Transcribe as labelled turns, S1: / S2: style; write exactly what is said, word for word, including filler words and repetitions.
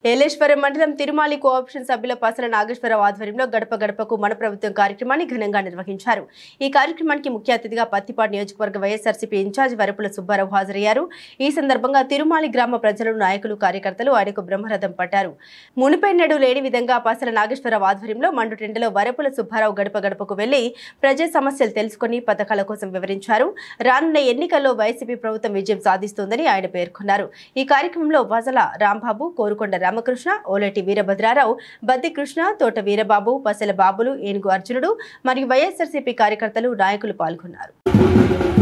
S1: ఏలేశ్వరం మండలం తిరుమాలి కోఆపరేషన్ సభ్యుల పసల నాగేశ్వరరావు ఆధ్వర్యంలో గడప గడపకు మన ప్రభుత్వం కార్యక్రమాన్ని ఘనంగా నిర్వహించారు। ఈ కార్యక్రమానికి ముఖ్య అతిథిగా పత్తిపాడు నియోజకవర్గ వైఎస్ఆర్సీపీ ఇన్ఛార్జ్ వరపుల సుబ్బారావు హాజరయ్యారు। ఈ సందర్భంగా తిరుమాలి గ్రామ ప్రజలు, నాయకులు, కార్యకర్తలు ఆయనకు బ్రహ్మరథం పట్టారు। మునిపెన్నడూ లేని విధంగా పసల నాగేశ్వరరావు ఆధ్వర్యంలో మండుటెండలో వరపుల సుబ్బారావు గడప గడపకు వెళ్లి ప్రజా సమస్యలు తెలుసుకుని పథకాల కోసం వివరించారు। రానున్న ఎన్నికల్లో వైసీపీ ప్రభుత్వం విజయం సాధిస్తుందని ఆయన పేర్కొన్నారు। ఈ కార్యక్రమంలో వజల రాంబాబు, కోరుకొండ రామకృష్ణ, ఓలేటి వీరభద్రారావు, బద్ది కృష్ణ, తోట వీరబాబు, పసల బాబులు, ఏనుగు అర్జునుడు మరియు వైఎస్ఆర్సీపీ కార్యకర్తలు, నాయకులు పాల్గొన్నారు।